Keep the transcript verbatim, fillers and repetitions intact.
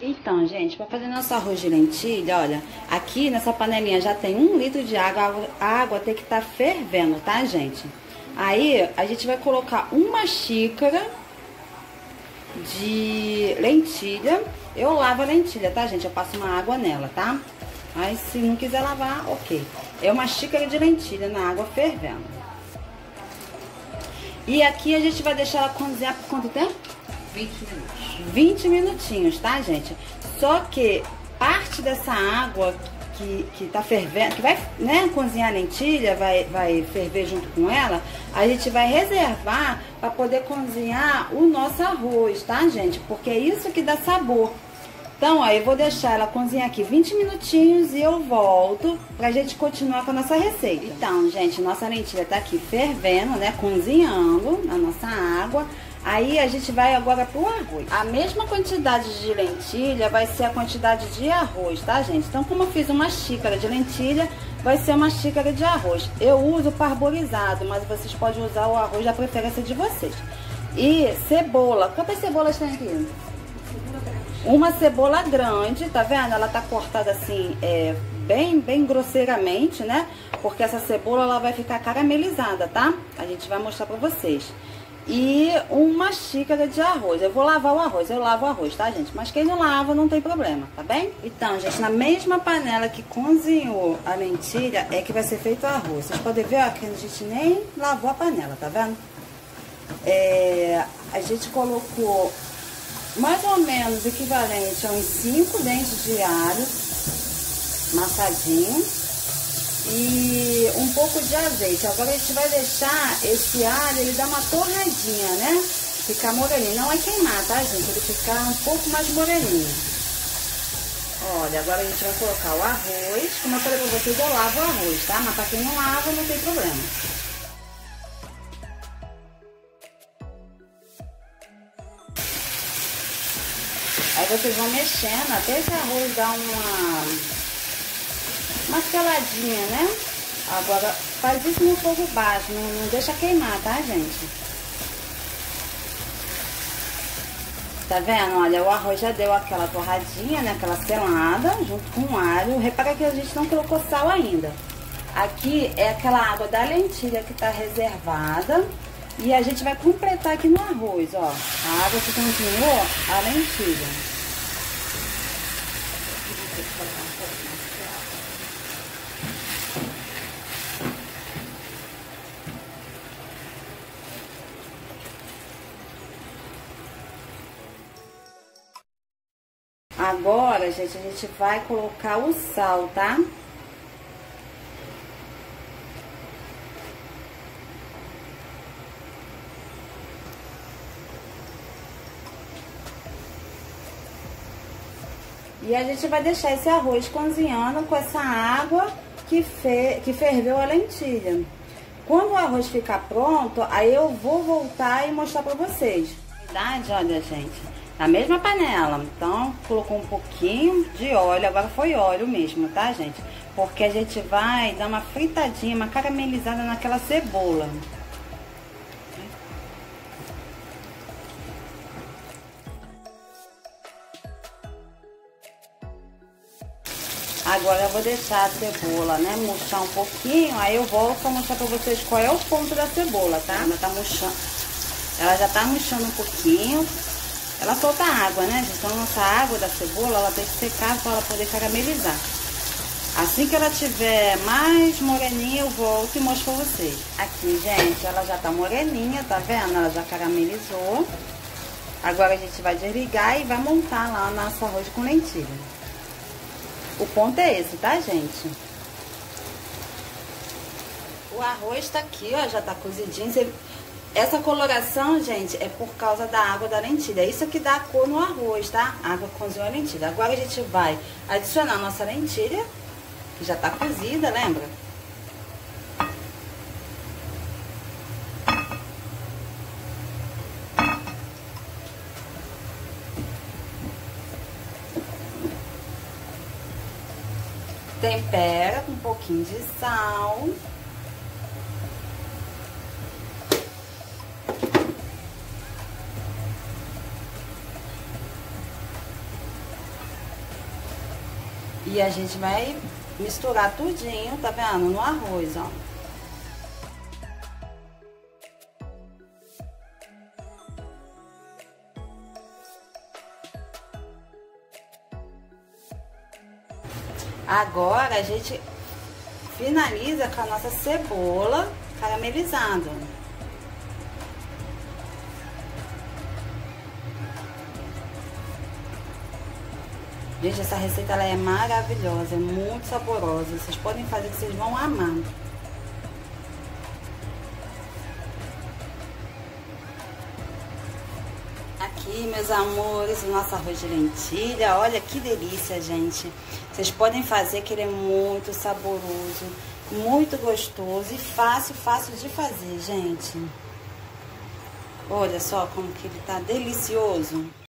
Então, gente, para fazer nosso arroz de lentilha, olha, aqui nessa panelinha já tem um litro de água, a água tem que estar fervendo, tá, gente? Aí, a gente vai colocar uma xícara de lentilha. Eu lavo a lentilha, tá, gente? Eu passo uma água nela, tá? Mas se não quiser lavar, ok. É uma xícara de lentilha na água fervendo. E aqui a gente vai deixar ela cozinhar por quanto tempo? vinte minutos. vinte minutinhos, tá, gente? Só que parte dessa água que, que tá fervendo, que vai, né, cozinhar a lentilha, vai, vai ferver junto com ela, a gente vai reservar para poder cozinhar o nosso arroz, tá, gente? Porque é isso que dá sabor. Então, ó, eu vou deixar ela cozinhar aqui vinte minutinhos e eu volto pra gente continuar com a nossa receita. Então, gente, nossa lentilha tá aqui fervendo, né, cozinhando na nossa água. Aí a gente vai agora pro arroz. A mesma quantidade de lentilha vai ser a quantidade de arroz, tá, gente? Então, como eu fiz uma xícara de lentilha, vai ser uma xícara de arroz. Eu uso parboilizado, mas vocês podem usar o arroz da preferência de vocês. E cebola. Quantas cebolas tem aqui? Uma cebola grande, tá vendo? Ela tá cortada assim, é, bem, bem grosseiramente, né? Porque essa cebola, ela vai ficar caramelizada, tá? A gente vai mostrar pra vocês. E uma xícara de arroz. Eu vou lavar o arroz, eu lavo o arroz, tá, gente? Mas quem não lava, não tem problema, tá bem? Então, gente, na mesma panela que cozinhou a lentilha, é que vai ser feito o arroz. Vocês podem ver, ó, que a gente nem lavou a panela, tá vendo? É, a gente colocou mais ou menos equivalente a uns cinco dentes de alho amassadinho e um pouco de azeite. Agora a gente vai deixar esse alho, ele dar uma torradinha, né? Ficar moreninho. Não é queimar, tá, gente? Ele ficar um pouco mais moreninho. Olha, agora a gente vai colocar o arroz. Como eu falei pra vocês, eu lavo o arroz, tá? Mas pra quem não lava, não tem problema. Aí vocês vão mexendo até esse arroz dar uma, uma seladinha, né? Agora faz isso no fogo baixo, não, não deixa queimar, tá, gente? Tá vendo? Olha, o arroz já deu aquela torradinha, né? Aquela selada junto com o alho. Repara que a gente não colocou sal ainda. Aqui é aquela água da lentilha que tá reservada. E a gente vai completar aqui no arroz, ó. A água que cozinhou a lentilha. Agora, gente, a gente vai colocar o sal, tá? E a gente vai deixar esse arroz cozinhando com essa água que, fe... que ferveu a lentilha. Quando o arroz ficar pronto, aí eu vou voltar e mostrar pra vocês. Na verdade, olha, gente, na mesma panela. Então, colocou um pouquinho de óleo, agora foi óleo mesmo, tá, gente? Porque a gente vai dar uma fritadinha, uma caramelizada naquela cebola. Agora eu vou deixar a cebola, né, murchar um pouquinho, aí eu volto pra mostrar pra vocês qual é o ponto da cebola, tá? Ela tá murchando, ela já tá murchando um pouquinho, ela solta água, né, gente? Então a nossa água da cebola, ela tem que secar pra ela poder caramelizar. Assim que ela tiver mais moreninha, eu volto e mostro pra vocês. Aqui, gente, ela já tá moreninha, tá vendo? Ela já caramelizou. Agora a gente vai desligar e vai montar lá o nosso arroz com lentilha. O ponto é esse, tá, gente? O arroz tá aqui, ó, já tá cozidinho. Essa coloração, gente, é por causa da água da lentilha. Isso que dá a cor no arroz, tá? A água que cozinhou a lentilha. Agora a gente vai adicionar a nossa lentilha, que já tá cozida, lembra? Tempera com um pouquinho de sal. E a gente vai misturar tudinho, tá vendo? No arroz, ó. Agora a gente finaliza com a nossa cebola caramelizada. Gente, essa receita ela é maravilhosa, é muito saborosa. Vocês podem fazer que vocês vão amar. Aqui, meus amores, o nosso arroz de lentilha. Olha que delícia, gente. Vocês podem fazer que ele é muito saboroso, muito gostoso e fácil, fácil de fazer, gente. Olha só como que ele tá delicioso.